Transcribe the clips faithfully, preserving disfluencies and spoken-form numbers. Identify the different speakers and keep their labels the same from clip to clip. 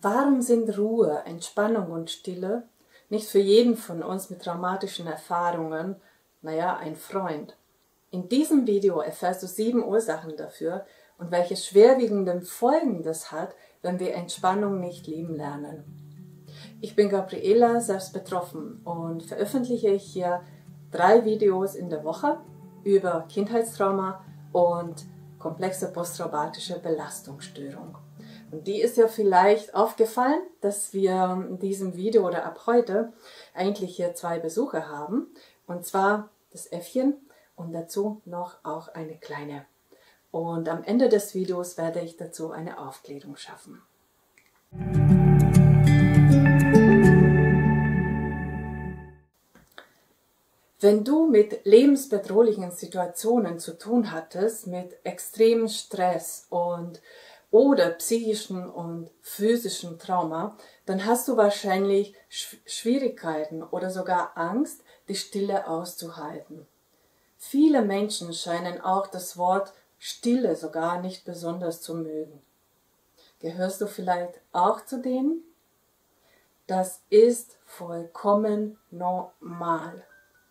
Speaker 1: Warum sind Ruhe, Entspannung und Stille nicht für jeden von uns mit traumatischen Erfahrungen, naja, ein Freund? In diesem Video erfährst du sieben Ursachen dafür und welche schwerwiegenden Folgen das hat, wenn wir Entspannung nicht lieben lernen. Ich bin Gabriela, selbst betroffen und veröffentliche hier drei Videos in der Woche über Kindheitstrauma und komplexe posttraumatische Belastungsstörung. Und die ist ja vielleicht aufgefallen, dass wir in diesem Video oder ab heute eigentlich hier zwei Besucher haben. Und zwar das Äffchen und dazu noch auch eine kleine. Und am Ende des Videos werde ich dazu eine Aufklärung schaffen. Wenn du mit lebensbedrohlichen Situationen zu tun hattest, mit extremem Stress und oder psychischen und physischen Trauma, dann hast du wahrscheinlich Schwierigkeiten oder sogar Angst, die Stille auszuhalten. Viele Menschen scheinen auch das Wort Stille sogar nicht besonders zu mögen. Gehörst du vielleicht auch zu denen? Das ist vollkommen normal.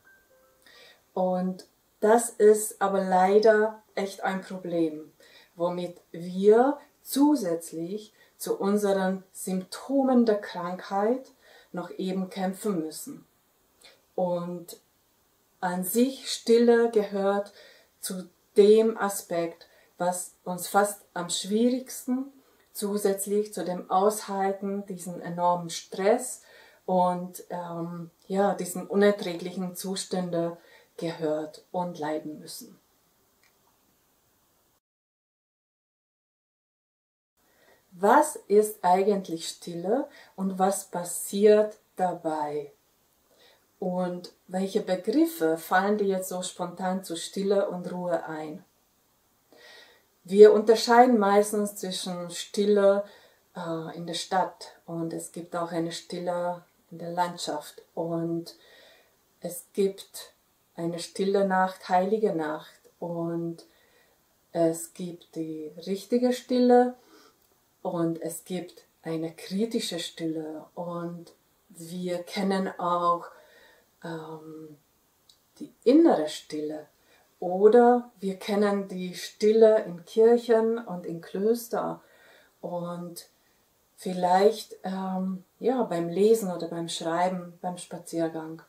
Speaker 1: Und das ist aber leider echt ein Problem, womit wir zusätzlich zu unseren Symptomen der Krankheit noch eben kämpfen müssen. Und an sich Stille gehört zu dem Aspekt, was uns fast am schwierigsten zusätzlich zu dem Aushalten, diesen enormen Stress und ähm, ja, diesen unerträglichen Zustände gehört und leiden müssen. Was ist eigentlich Stille und was passiert dabei? Und welche Begriffe fallen dir jetzt so spontan zu Stille und Ruhe ein? Wir unterscheiden meistens zwischen Stille äh, in der Stadt und es gibt auch eine Stille in der Landschaft und es gibt eine stille Nacht, heilige Nacht und es gibt die richtige Stille und es gibt eine kritische Stille und wir kennen auch ähm, die innere Stille oder wir kennen die Stille in Kirchen und in Klöster und vielleicht ähm, ja, beim Lesen oder beim Schreiben, beim Spaziergang.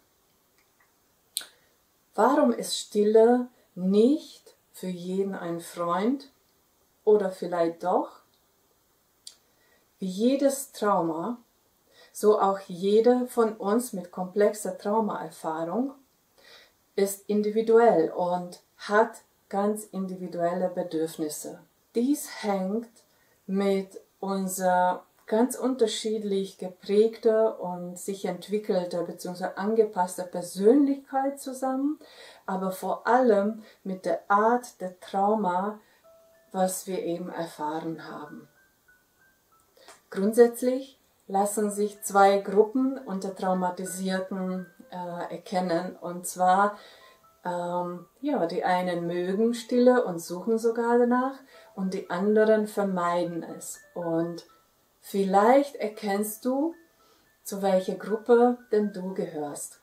Speaker 1: Warum ist Stille nicht für jeden ein Freund oder vielleicht doch? Wie jedes Trauma, so auch jede von uns mit komplexer Traumaerfahrung ist individuell und hat ganz individuelle Bedürfnisse. Dies hängt mit unserer ganz unterschiedlich geprägte und sich entwickelte bzw. angepasste Persönlichkeit zusammen, aber vor allem mit der Art der Trauma, was wir eben erfahren haben. Grundsätzlich lassen sich zwei Gruppen unter Traumatisierten äh, erkennen, und zwar ähm, ja, die einen mögen Stille und suchen sogar danach und die anderen vermeiden es. Und vielleicht erkennst du, zu welcher Gruppe denn du gehörst.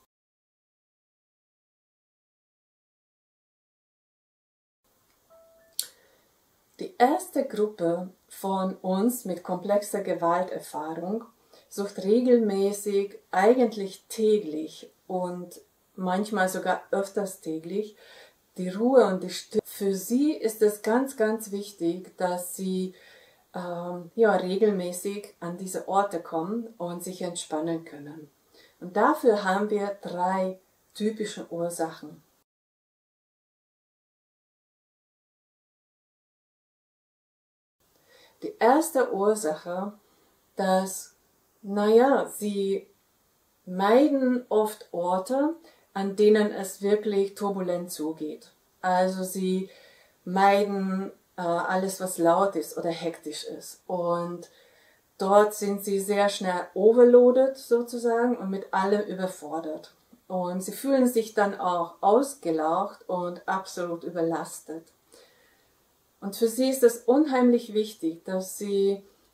Speaker 1: Die erste Gruppe von uns mit komplexer Gewalterfahrung sucht regelmäßig, eigentlich täglich und manchmal sogar öfters täglich, die Ruhe und die Stille. Für sie ist es ganz, ganz wichtig, dass sie ähm, ja, regelmäßig an diese Orte kommen und sich entspannen können. Und dafür haben wir drei typische Ursachen. Die erste Ursache, dass, naja, sie meiden oft Orte, an denen es wirklich turbulent zugeht. Also sie meiden äh, alles, was laut ist oder hektisch ist. Und dort sind sie sehr schnell overloaded sozusagen und mit allem überfordert. Und sie fühlen sich dann auch ausgelaugt und absolut überlastet. Und für sie ist es unheimlich wichtig, dass sie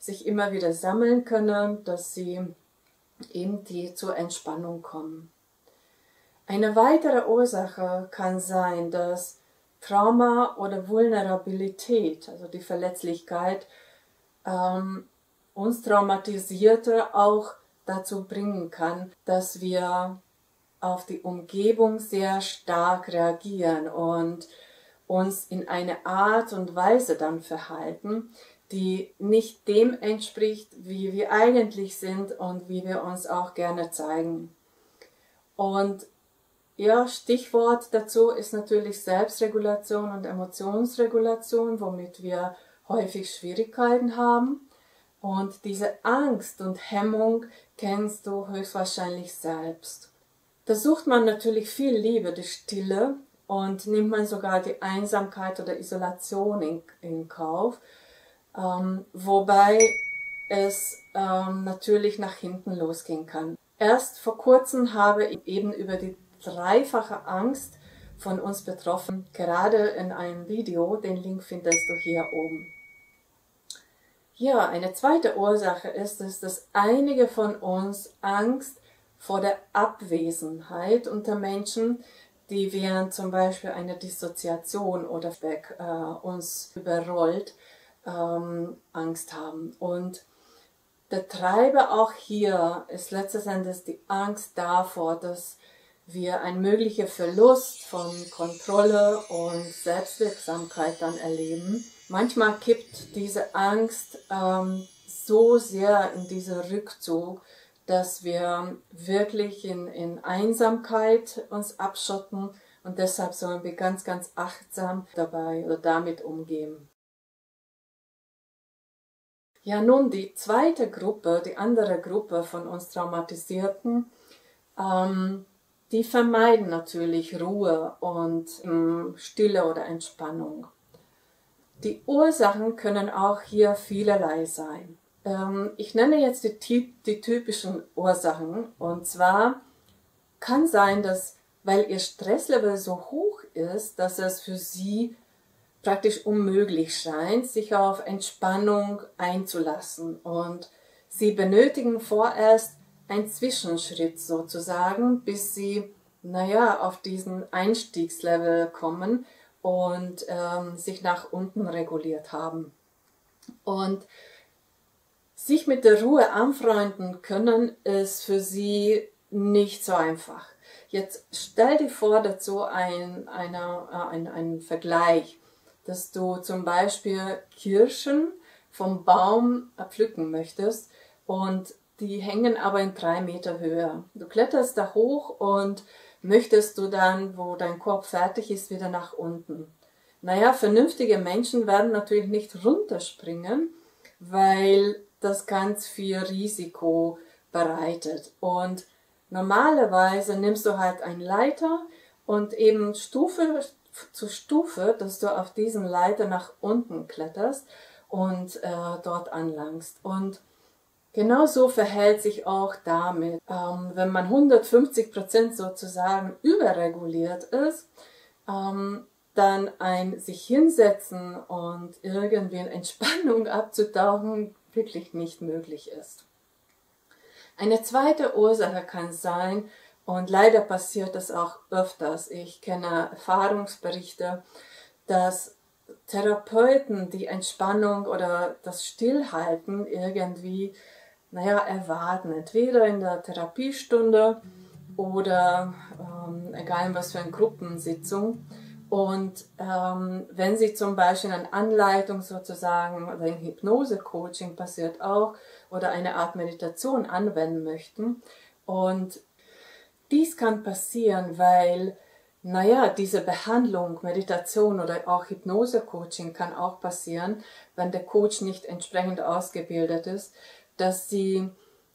Speaker 1: sich immer wieder sammeln können, dass sie eben die zur Entspannung kommen. Eine weitere Ursache kann sein, dass Trauma oder Vulnerabilität, also die Verletzlichkeit, ähm, uns Traumatisierte auch dazu bringen kann, dass wir auf die Umgebung sehr stark reagieren und uns in eine Art und Weise dann verhalten, die nicht dem entspricht, wie wir eigentlich sind und wie wir uns auch gerne zeigen. Und ja, Stichwort dazu ist natürlich Selbstregulation und Emotionsregulation, womit wir häufig Schwierigkeiten haben. Und diese Angst und Hemmung kennst du höchstwahrscheinlich selbst. Da sucht man natürlich viel lieber die Stille und nimmt man sogar die Einsamkeit oder Isolation in, in Kauf, ähm, wobei es ähm, natürlich nach hinten losgehen kann. Erst vor kurzem habe ich eben über die dreifache Angst von uns betroffen, gerade in einem Video, den Link findest du hier oben. Ja, eine zweite Ursache ist es, dass einige von uns Angst vor der Abwesenheit unter Menschen, die während zum Beispiel einer Dissoziation oder weg äh, uns überrollt, ähm, Angst haben. Und der Treiber auch hier ist letzten Endes die Angst davor, dass wir einen möglichen Verlust von Kontrolle und Selbstwirksamkeit dann erleben. Manchmal kippt diese Angst ähm, so sehr in diesen Rückzug, dass wir wirklich in, in Einsamkeit uns abschotten und deshalb sollen wir ganz, ganz achtsam dabei oder damit umgehen. Ja, nun die zweite Gruppe, die andere Gruppe von uns Traumatisierten, ähm, die vermeiden natürlich Ruhe und ähm, Stille oder Entspannung. Die Ursachen können auch hier vielerlei sein. Ähm, ich nenne jetzt die, die typischen Ursachen, und zwar kann sein, dass, weil ihr Stresslevel so hoch ist, dass es für sie praktisch unmöglich scheint, sich auf Entspannung einzulassen, und sie benötigen vorerst einen Zwischenschritt sozusagen, bis sie, naja, auf diesen Einstiegslevel kommen und ähm, sich nach unten reguliert haben. Und sich mit der Ruhe anfreunden können, ist für sie nicht so einfach. Jetzt stell dir vor dazu ein, eine, äh, ein, einen Vergleich, dass du zum Beispiel Kirschen vom Baum pflücken möchtest und die hängen aber in drei Meter Höhe. Du kletterst da hoch und möchtest du dann, wo dein Korb fertig ist, wieder nach unten. Naja, vernünftige Menschen werden natürlich nicht runterspringen, weil das ganz viel Risiko bereitet. Und normalerweise nimmst du halt einen Leiter und eben Stufe zu Stufe, dass du auf diesen Leiter nach unten kletterst und äh, dort anlangst. Und genau so verhält sich auch damit. Ähm, wenn man hundertfünfzig Prozent sozusagen überreguliert ist, ähm, dann ein sich hinsetzen und irgendwie in Entspannung abzutauchen wirklich nicht möglich ist. Eine zweite Ursache kann sein, und leider passiert das auch öfters, ich kenne Erfahrungsberichte, dass Therapeuten die Entspannung oder das Stillhalten irgendwie, naja, erwarten, entweder in der Therapiestunde oder ähm, egal in was für eine Gruppensitzung. Und ähm, wenn sie zum Beispiel eine Anleitung sozusagen oder ein Hypnose-Coaching passiert auch oder eine Art Meditation anwenden möchten, und dies kann passieren, weil, naja, diese Behandlung, Meditation oder auch Hypnose-Coaching kann auch passieren, wenn der Coach nicht entsprechend ausgebildet ist, dass sie,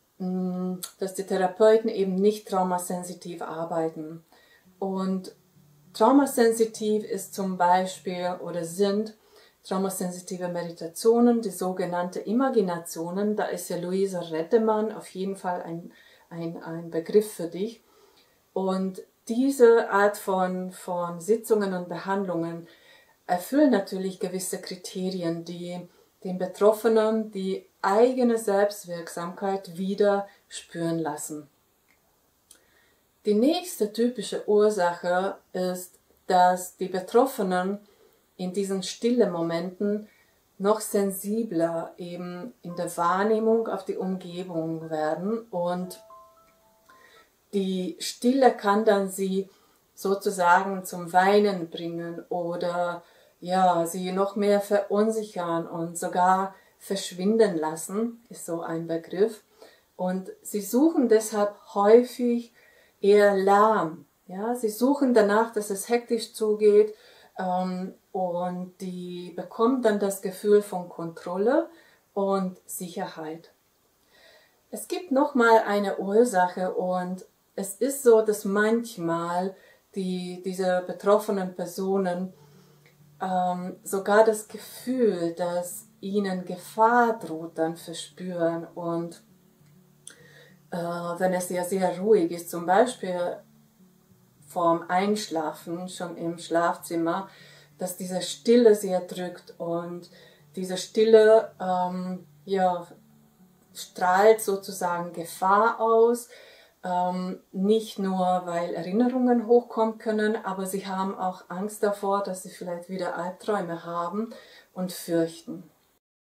Speaker 1: mh, dass die Therapeuten eben nicht traumasensitiv arbeiten. Und traumasensitiv ist zum Beispiel oder sind traumasensitive Meditationen, die sogenannte Imaginationen. Da ist ja Luisa Reddemann auf jeden Fall ein, ein, ein Begriff für dich. Und diese Art von, von Sitzungen und Behandlungen erfüllen natürlich gewisse Kriterien, die den Betroffenen die eigene Selbstwirksamkeit wieder spüren lassen. Die nächste typische Ursache ist, dass die Betroffenen in diesen stillen Momenten noch sensibler eben in der Wahrnehmung auf die Umgebung werden, und die Stille kann dann sie sozusagen zum Weinen bringen oder ja, sie noch mehr verunsichern und sogar verschwinden lassen, ist so ein Begriff. Und sie suchen deshalb häufig eher Lärm. Ja? Sie suchen danach, dass es hektisch zugeht, ähm, und die bekommen dann das Gefühl von Kontrolle und Sicherheit. Es gibt nochmal eine Ursache, und es ist so, dass manchmal die, diese betroffenen Personen ähm, sogar das Gefühl, dass ihnen Gefahr droht, dann verspüren. Und äh, wenn es ja sehr ruhig ist, zum Beispiel vorm Einschlafen, schon im Schlafzimmer, dass diese Stille sehr drückt, und diese Stille ähm, ja, strahlt sozusagen Gefahr aus, ähm, nicht nur, weil Erinnerungen hochkommen können, aber sie haben auch Angst davor, dass sie vielleicht wieder Albträume haben und fürchten.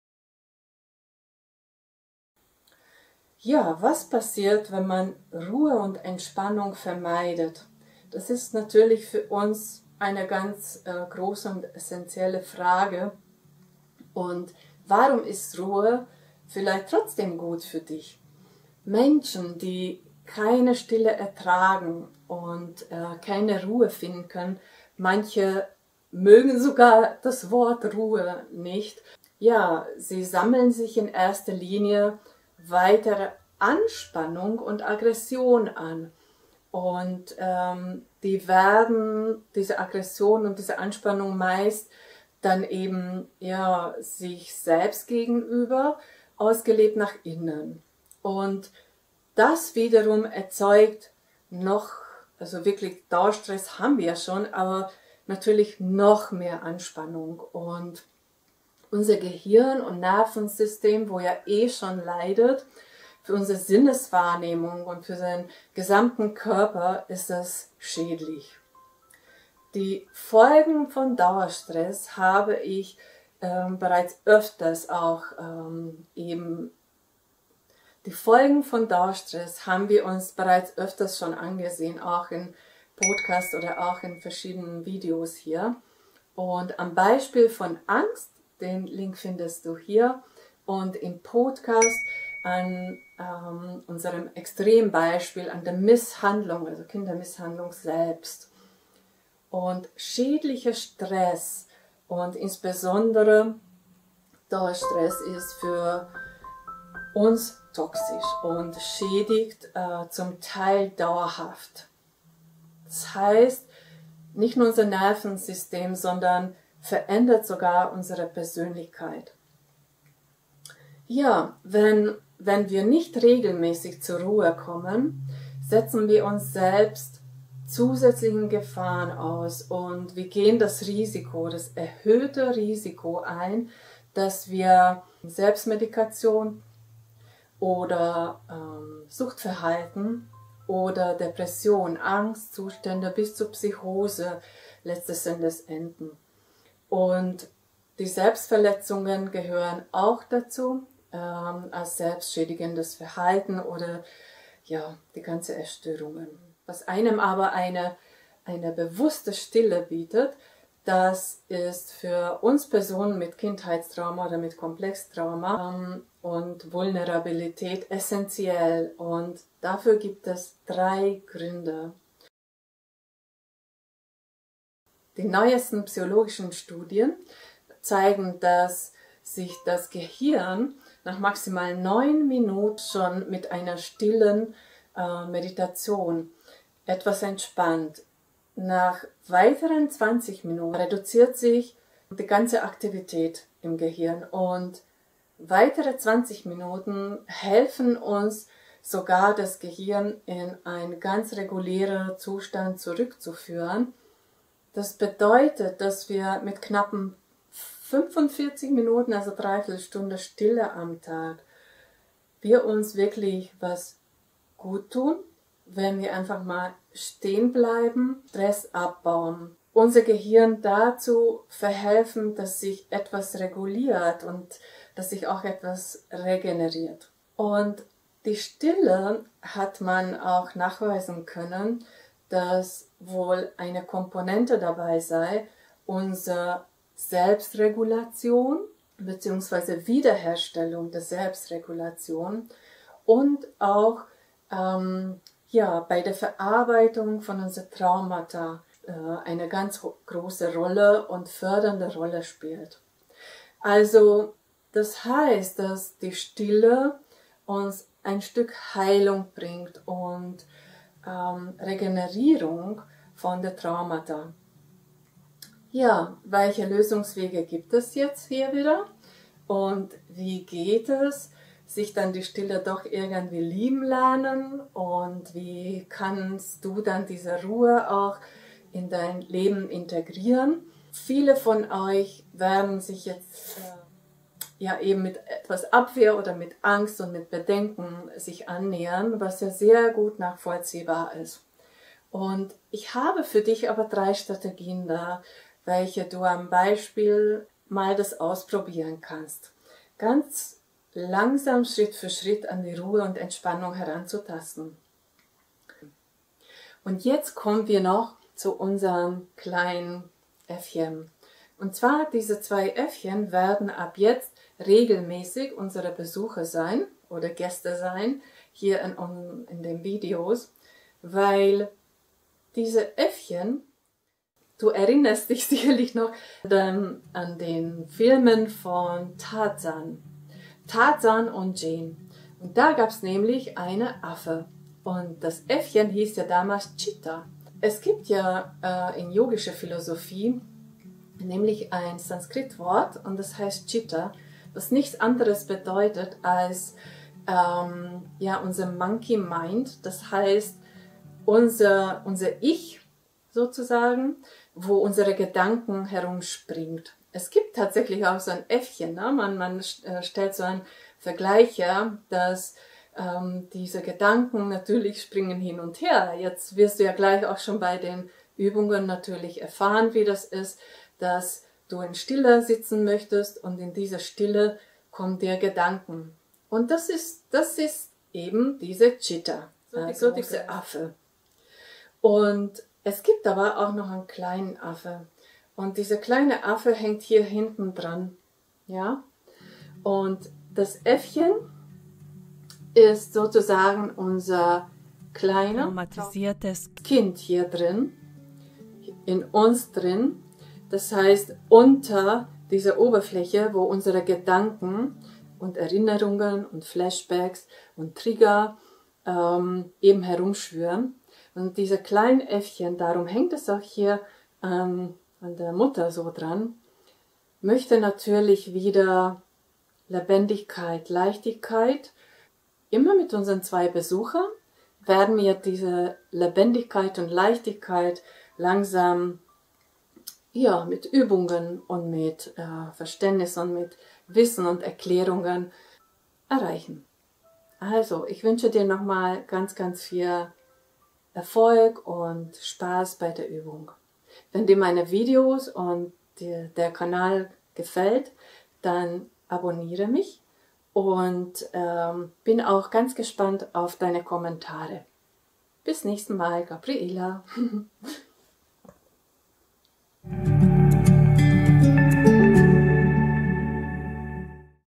Speaker 1: Ja, was passiert, wenn man Ruhe und Entspannung vermeidet? Das ist natürlich für uns eine ganz äh, große und essentielle Frage. Und warum ist Ruhe vielleicht trotzdem gut für dich? Menschen, die keine Stille ertragen und äh, keine Ruhe finden können, manche mögen sogar das Wort Ruhe nicht. Ja, sie sammeln sich in erster Linie weitere Anspannung und Aggression an. Und ähm, die werden, diese Aggression und diese Anspannung meist dann eben ja, sich selbst gegenüber, ausgelebt nach innen. Und das wiederum erzeugt noch, also wirklich Dauerstress haben wir ja schon, aber natürlich noch mehr Anspannung. Und unser Gehirn und Nervensystem, wo ja eh schon leidet, für unsere Sinneswahrnehmung und für seinen gesamten Körper ist das schädlich. Die Folgen von Dauerstress habe ich ähm, bereits öfters auch ähm, eben, die Folgen von Dauerstress haben wir uns bereits öfters schon angesehen, auch in Podcasts oder auch in verschiedenen Videos hier. Und am Beispiel von Angst, den Link findest du hier, und im Podcast an ähm, unserem Extrembeispiel an der Misshandlung, also Kindermisshandlung selbst. Und schädlicher Stress und insbesondere Dauerstress ist für uns toxisch und schädigt äh, zum Teil dauerhaft. Das heißt, nicht nur unser Nervensystem, sondern verändert sogar unsere Persönlichkeit. Ja, wenn, wenn wir nicht regelmäßig zur Ruhe kommen, setzen wir uns selbst zusätzlichen Gefahren aus, und wir gehen das Risiko, das erhöhte Risiko ein, dass wir Selbstmedikation oder ähm, Suchtverhalten oder Depression, Angstzustände bis zur Psychose letztes Endes enden. Und die Selbstverletzungen gehören auch dazu, ähm, als selbstschädigendes Verhalten oder ja, die ganze Erstörungen. Was einem aber eine, eine bewusste Stille bietet, das ist für uns Personen mit Kindheitstrauma oder mit Komplextrauma ähm, und Vulnerabilität essentiell. Und dafür gibt es drei Gründe. Die neuesten psychologischen Studien zeigen, dass sich das Gehirn nach maximal neun Minuten schon mit einer stillen äh, Meditation etwas entspannt. Nach weiteren zwanzig Minuten reduziert sich die ganze Aktivität im Gehirn, und weitere zwanzig Minuten helfen uns sogar, das Gehirn in einen ganz regulären Zustand zurückzuführen. Das bedeutet, dass wir mit knappen fünfundvierzig Minuten, also dreiviertel Stunde Stille am Tag, wir uns wirklich was gut tun, wenn wir einfach mal stehen bleiben, Stress abbauen, unser Gehirn dazu verhelfen, dass sich etwas reguliert und dass sich auch etwas regeneriert. Und die Stille hat man auch nachweisen können, dass wohl eine Komponente dabei sei, unsere Selbstregulation bzw. Wiederherstellung der Selbstregulation und auch ähm, ja, bei der Verarbeitung von unseren Traumata äh, eine ganz große Rolle und fördernde Rolle spielt. Also das heißt, dass die Stille uns ein Stück Heilung bringt und ähm, Regenerierung von der Traumata. Ja, welche Lösungswege gibt es jetzt hier wieder? Und wie geht es, sich dann die Stille doch irgendwie lieben lernen? Und wie kannst du dann diese Ruhe auch in dein Leben integrieren? Viele von euch werden sich jetzt äh, ja eben mit etwas Abwehr oder mit Angst und mit Bedenken sich annähern, was ja sehr gut nachvollziehbar ist. Und ich habe für dich aber drei Strategien da, welche du am Beispiel mal das ausprobieren kannst. Ganz langsam Schritt für Schritt an die Ruhe und Entspannung heranzutasten. Und jetzt kommen wir noch zu unseren kleinen Äffchen. Und zwar diese zwei Äffchen werden ab jetzt regelmäßig unsere Besucher sein oder Gäste sein, hier in, in den Videos, weil diese Äffchen, du erinnerst dich sicherlich noch ähm, an den Filmen von Tarzan, Tarzan und Jane. Und da gab es nämlich eine Affe und das Äffchen hieß ja damals Cheetah. Es gibt ja äh, in yogischer Philosophie nämlich ein Sanskrit-Wort und das heißt Chitta, was nichts anderes bedeutet als ähm, ja, unser Monkey Mind, das heißt unser, unser Ich sozusagen, wo unsere Gedanken herumspringt. Es gibt tatsächlich auch so ein Äffchen, ne? man, man stellt so einen Vergleich her, dass ähm, diese Gedanken natürlich springen hin und her. Jetzt wirst du ja gleich auch schon bei den Übungen natürlich erfahren, wie das ist, dass du in Stille sitzen möchtest und in dieser Stille kommen dir Gedanken. Und das ist, das ist eben diese Cheetah, so also die diese Affe. Und es gibt aber auch noch einen kleinen Affe. Und dieser kleine Affe hängt hier hinten dran. Ja? Und das Äffchen ist sozusagen unser kleiner
Speaker 2: traumatisiertes
Speaker 1: Kind hier drin, in uns drin. Das heißt, unter dieser Oberfläche, wo unsere Gedanken und Erinnerungen und Flashbacks und Trigger ähm, eben herumschwirren. Und diese kleinen Äffchen, darum hängt es auch hier ähm, an der Mutter so dran, möchte natürlich wieder Lebendigkeit, Leichtigkeit. Immer mit unseren zwei Besuchern werden wir diese Lebendigkeit und Leichtigkeit langsam ja, mit Übungen und mit äh, Verständnis und mit Wissen und Erklärungen erreichen. Also, ich wünsche dir nochmal ganz, ganz viel Erfolg und Spaß bei der Übung. Wenn dir meine Videos und dir der Kanal gefällt, dann abonniere mich und ähm, bin auch ganz gespannt auf deine Kommentare. Bis nächsten Mal, Gabriela.